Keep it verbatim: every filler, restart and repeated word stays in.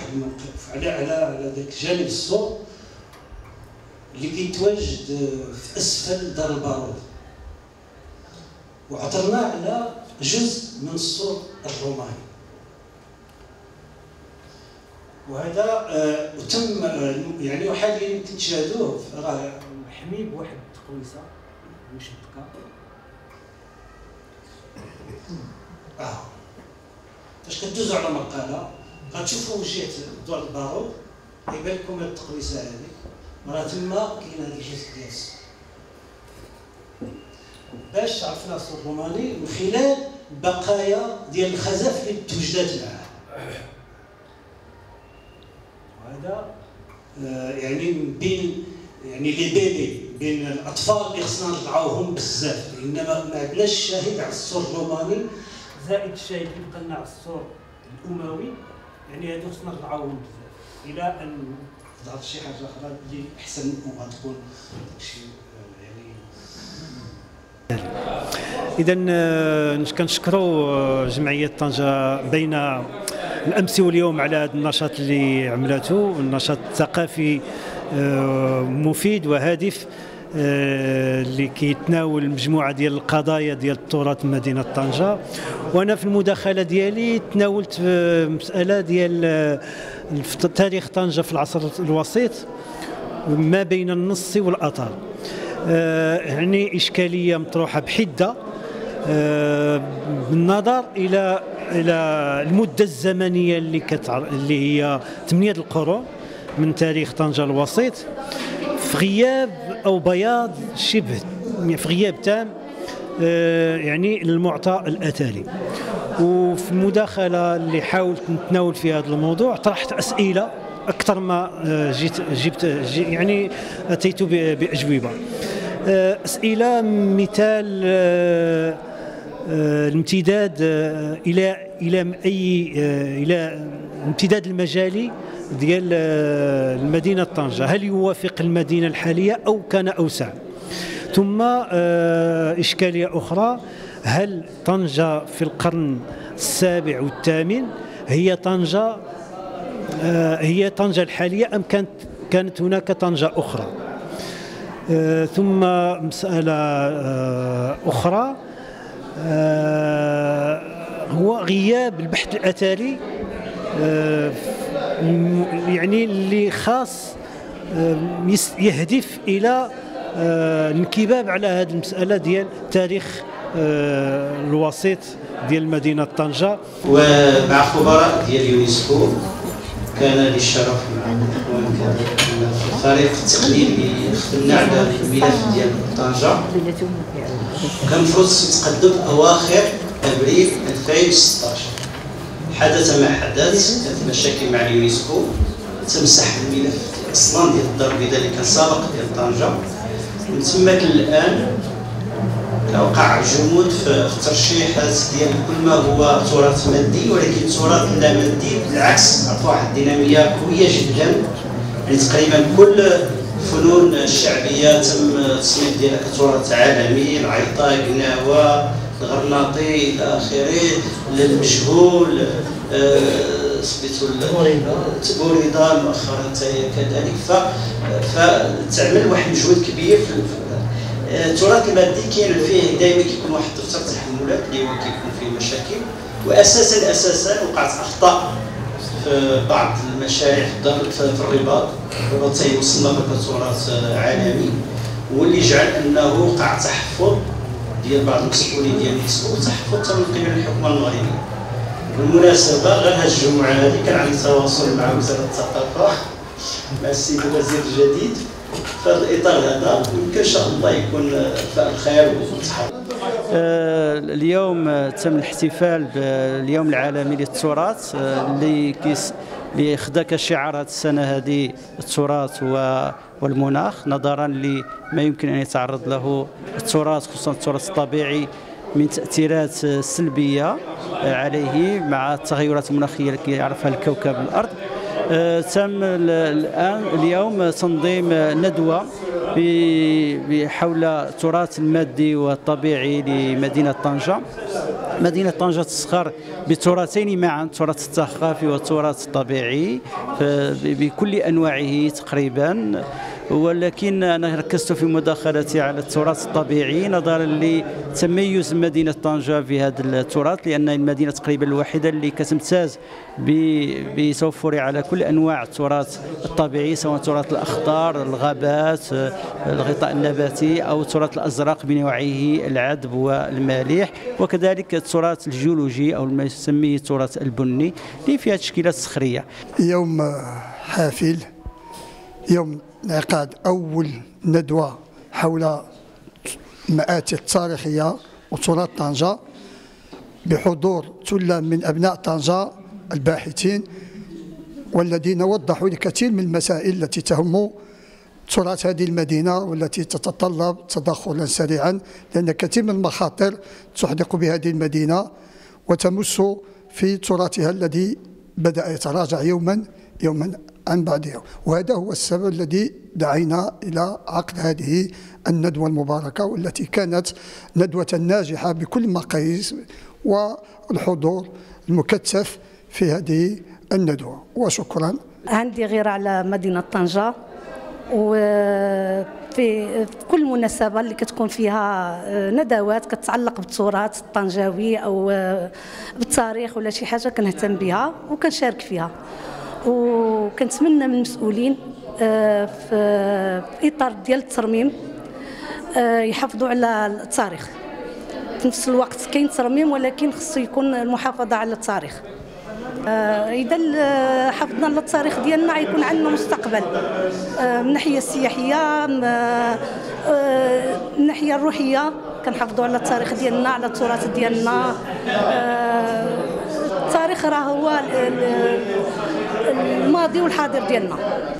الموقف على على على ذاك جانب السور اللي كيتواجد في اسفل دار البارود، وعثرنا على جزء من السور الروماني، وهذا آه وتم آه يعني وحاليا يمكن تشاهدوه راه محمي بواحد التقويسه مشبكه. اه فاش كدوزو على مقاله غتشوفوا جهه دار البارود يبان لكم هاد التقويسه هذه راه تما كاين هذا الجزء ديال السور. باش عرفنا السور الروماني من خلال بقايا ديال الخزف اللي توجدات معاه. وهذا آه يعني بين يعني لي بيبي بين الاطفال اللي خصنا نرعاوهم بزاف، لان ما عندناش شاهد على السور الروماني زائد الشاهد اللي بقى لنا على السور الاموي، يعني هادو خصنا نرعاوهم بزاف الى ان تظهر شي حاجه اخرى اللي احسن وغتكون داكشي إذا كنشكروا جمعية طنجة بين الأمس واليوم على هذا النشاط اللي عملته، النشاط الثقافي مفيد وهادف اللي كيتناول مجموعة ديال القضايا ديال التراث مدينة طنجة. وأنا في المداخلة ديالي تناولت مسألة ديال تاريخ طنجة في العصر الوسيط ما بين النص والأثر. يعني إشكالية مطروحة بحدة بالنظر إلى إلى المدة الزمنية اللي كتعر اللي هي ثمانية القرون من تاريخ طنجة الوسيط، في غياب أو بياض شبه في غياب تام يعني المعطى الأثري. وفي المداخلة اللي حاولت نتناول في هذا الموضوع طرحت أسئلة أكثر ما جيت جبت يعني أتيت بأجوبة. أسئلة مثال الامتداد إلى إلى أي إلى الامتداد المجالي ديال المدينة طنجة، هل يوافق المدينة الحالية أو كان أوسع؟ ثم إشكالية أخرى، هل طنجة في القرن السابع والثامن هي طنجة هي طنجة الحالية أم كانت كانت هناك طنجة أخرى؟ آه ثم مسألة آه أخرى آه هو غياب البحث الأثري آه يعني اللي خاص آه يهدف إلى آه الانكباب على هذه المسألة ديال تاريخ آه الوسيط ديال مدينة طنجة. ومع خبراء ديال اليونسكو كان لي الشرف مع الفريق التقني اللي خدمنا على الملف ديال طنجة. كان المفروض يتقدم اواخر ابريل ألفين وستطاش. حدث ما حدث، كانت مشاكل مع اليونسكو، تمسح الملف اصلا ديال الدار البيضاء اللي كان سابق ديال طنجة. من تماك الان وقع جمود في الترشيحات ديال كل ما هو تراث مادي، ولكن التراث لا مادي بالعكس عطى واحد الديناميه قويه جدا. يعني تقريبا كل الفنون الشعبيه تم التصنيف ديالها كتراث عالمي، العيطه، القناوه، الغرناطي الى اخره، المجهول سميتو تبوريضه مؤخرا كذلك. فتعمل واحد المجهود كبير في التراث المادي. كاين فيه دائما كيكون واحد دفتر تحملات اللي هو كيكون فيه مشاكل، واساسا اساسا وقعت اخطاء في بعض المشاريع في الرباط. الرباط تاهي مصنفه كتراث عالمي، واللي جعل انه وقع تحفظ ديال بعض المسؤولين ديال اليونسكو وتحفظ من قبل الحكومه المغربيه. بالمناسبه غير هذه الجمعه هذه كان عندي تواصل مع وزاره الثقافه مع السيد الوزير الجديد في هذا الاطار هذا، يمكن ان شاء الله يكون فاء الخير والتحرك. اليوم تم الاحتفال باليوم العالمي للتراث اللي كيس اللي خدا كشعار هذه السنه هذه التراث والمناخ، نظرا لما يمكن ان يتعرض له التراث خصوصا التراث الطبيعي من تاثيرات سلبيه عليه مع التغيرات المناخيه اللي كيعرفها الكوكب الارض. تم الان اليوم تنظيم ندوه حول التراث المادي والطبيعي لمدينه طنجه، مدينة طنجة تسخر بتراثين معا، التراث الثقافي والتراث الطبيعي بكل أنواعه تقريبا، ولكن أنا ركزت في مداخلتي على التراث الطبيعي نظرا لتميز مدينة طنجة في هذا التراث، لأن المدينة تقريبا الوحيدة اللي كتمتاز بتوفر على كل أنواع التراث الطبيعي، سواء التراث الأخضر، الغابات، الغطاء النباتي، أو التراث الأزرق بنوعيه العذب والمالح، وكذلك التراث الجيولوجي أو ما يسميه التراث البني اللي فيها تشكيلات صخرية. يوم حافل، يوم انعقاد أول ندوة حول المآثر التاريخية وتراث طنجة بحضور ثلة من أبناء طنجة الباحثين، والذين وضحوا الكثير من المسائل التي تهم تراث هذه المدينة والتي تتطلب تدخلا سريعا، لأن كثير من المخاطر تحدق بهذه المدينة وتمس في تراثها الذي بدأ يتراجع يوما يوما عن بعد يوم. وهذا هو السبب الذي دعينا إلى عقد هذه الندوة المباركة، والتي كانت ندوة ناجحة بكل المقاييس، والحضور المكثف في هذه الندوة. وشكرا. عندي غير على مدينة طنجة، وفي كل مناسبة اللي كتكون فيها ندوات كتتعلق بالتراث الطنجاوي أو بالتاريخ ولا شي حاجة كنهتم بها وكنشارك فيها، وكنتمنى من المسؤولين في إطار ديال الترميم يحافظوا على التاريخ. في نفس الوقت كاين ترميم، ولكن خصو يكون المحافظة على التاريخ. إذا حافظنا على التاريخ ديالنا غيكون عندنا مستقبل من الناحية السياحية، من الناحية الروحية. كنحافظوا على التاريخ ديالنا، على التراث ديالنا. التاريخ راه هو الماضي والحاضر ديالنا.